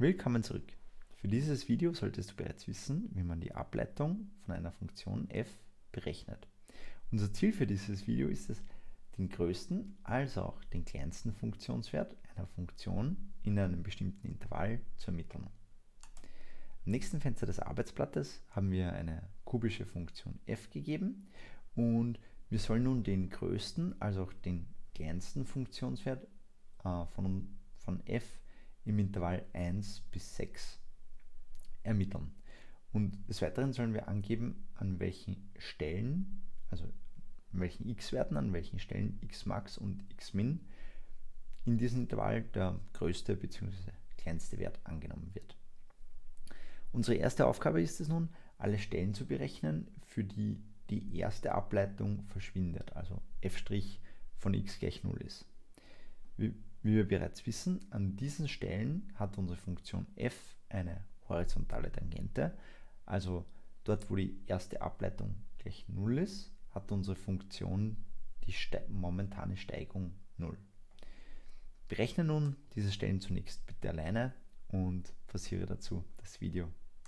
Willkommen zurück. Für dieses Video solltest du bereits wissen, wie man die Ableitung von einer Funktion f berechnet. Unser Ziel für dieses Video ist es, den größten als auch den kleinsten Funktionswert einer Funktion in einem bestimmten Intervall zu ermitteln. Am nächsten Fenster des Arbeitsblattes haben wir eine kubische Funktion f gegeben und wir sollen nun den größten als auch den kleinsten Funktionswert von f im Intervall 1 bis 6 ermitteln. Und des Weiteren sollen wir angeben, an welchen Stellen, also an welchen x-Werten, an welchen Stellen xmax und xmin in diesem Intervall der größte bzw. kleinste Wert angenommen wird. Unsere erste Aufgabe ist es nun, alle Stellen zu berechnen, für die die erste Ableitung verschwindet, also f' von x gleich 0 ist. Wie wir bereits wissen, an diesen Stellen hat unsere Funktion f eine horizontale Tangente, also dort, wo die erste Ableitung gleich 0 ist, hat unsere Funktion die momentane Steigung 0. Berechne nun diese Stellen zunächst bitte alleine und pausiere dazu das Video.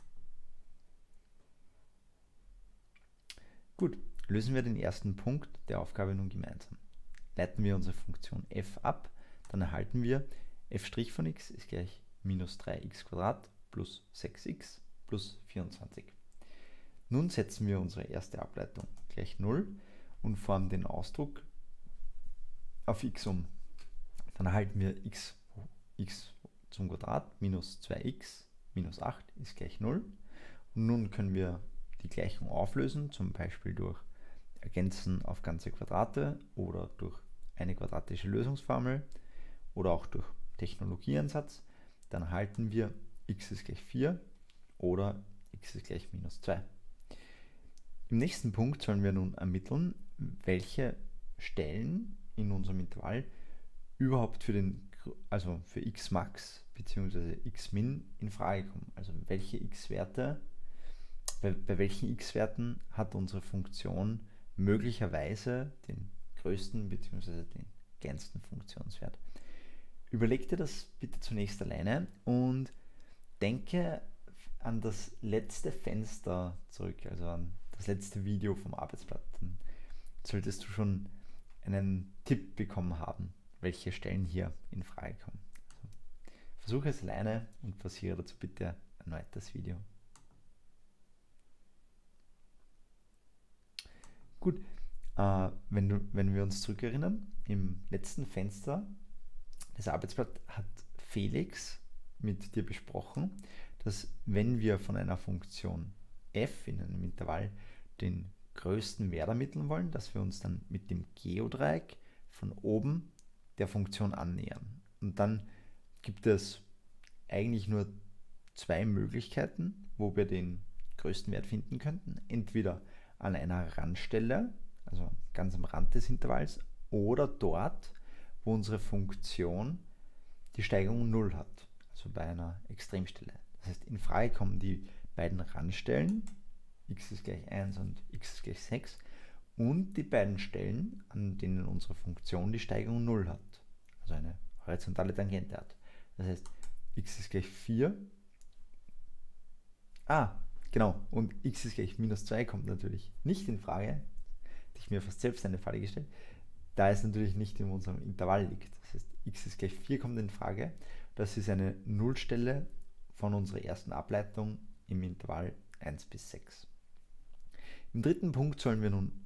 Gut, lösen wir den ersten Punkt der Aufgabe nun gemeinsam. Leiten wir unsere Funktion f ab, dann erhalten wir f' von x ist gleich minus 3x² plus 6x plus 24. Nun setzen wir unsere erste Ableitung gleich 0 und formen den Ausdruck auf x um. Dann erhalten wir x zum Quadrat minus 2x minus 8 ist gleich 0. Und nun können wir die Gleichung auflösen, zum Beispiel durch Ergänzen auf ganze Quadrate oder durch eine quadratische Lösungsformel oder auch durch Technologieansatz. Dann erhalten wir x ist gleich 4 oder x ist gleich minus 2. Im nächsten Punkt sollen wir nun ermitteln, welche Stellen in unserem Intervall überhaupt für xmax bzw. xmin in Frage kommen. Also welche x-Werte, bei welchen x-Werten hat unsere Funktion möglicherweise den größten bzw. den kleinsten Funktionswert. Überleg dir das bitte zunächst alleine und denke an das letzte Fenster zurück, also an das letzte Video vom Arbeitsblatt. Dann solltest du schon einen Tipp bekommen haben, welche Stellen hier in Frage kommen. Also versuche es alleine und pausiere dazu bitte erneut das Video. Gut, wenn wir uns zurückerinnern, im letzten Fenster des Arbeitsblatts hat Felix mit dir besprochen, dass wenn wir von einer Funktion f in einem Intervall den größten Wert ermitteln wollen, dass wir uns dann mit dem Geodreieck von oben der Funktion annähern. Und dann gibt es eigentlich nur zwei Möglichkeiten, wo wir den größten Wert finden könnten. Entweder an einer Randstelle, also ganz am Rand des Intervalls, oder dort, wo unsere Funktion die Steigung 0 hat, also bei einer Extremstelle. Das heißt, in Frage kommen die beiden Randstellen, x ist gleich 1 und x ist gleich 6, und die beiden Stellen, an denen unsere Funktion die Steigung 0 hat, also eine horizontale Tangente hat. Das heißt, x ist gleich 4. Genau, und x ist gleich minus 2 kommt natürlich nicht in Frage. Hätte ich mir fast selbst eine Falle gestellt, da es natürlich nicht in unserem Intervall liegt. Das heißt, x ist gleich 4 kommt in Frage. Das ist eine Nullstelle von unserer ersten Ableitung im Intervall 1 bis 6. Im dritten Punkt sollen wir nun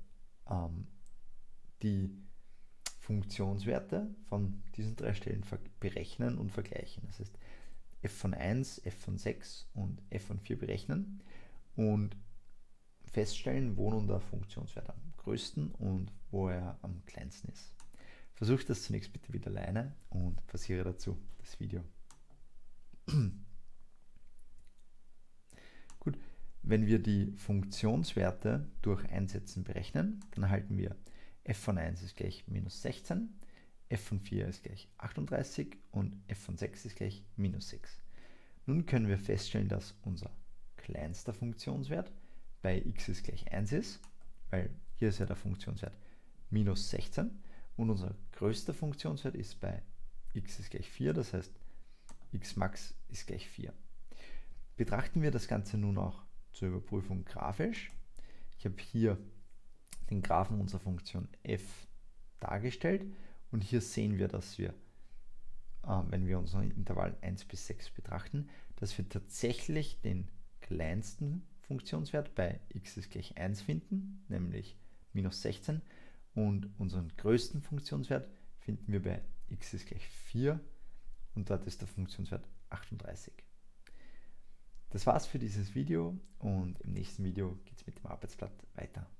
die Funktionswerte von diesen drei Stellen berechnen und vergleichen. Das heißt, f von 1, f von 6 und f von 4 berechnen und feststellen, wo nun der Funktionswert am größten und wo er am kleinsten ist. Versuche das zunächst bitte wieder alleine und pausiere dazu das Video. Gut, wenn wir die Funktionswerte durch Einsetzen berechnen, dann erhalten wir f von 1 ist gleich minus 16, f von 4 ist gleich 38 und f von 6 ist gleich minus 6. Nun können wir feststellen, dass unser kleinster Funktionswert bei x ist gleich 1 ist, weil hier ist ja der Funktionswert minus 16 und unser größter Funktionswert ist bei x ist gleich 4, das heißt xmax ist gleich 4. Betrachten wir das Ganze nun auch zur Überprüfung grafisch. Ich habe hier den Graphen unserer Funktion f dargestellt und hier sehen wir, dass wir, wenn wir unser Intervall 1 bis 6 betrachten, dass wir tatsächlich den kleinsten Funktionswert bei x ist gleich 1 finden, nämlich minus 16, und unseren größten Funktionswert finden wir bei x ist gleich 4 und dort ist der Funktionswert 38. Das war's für dieses Video und im nächsten Video geht es mit dem Arbeitsblatt weiter.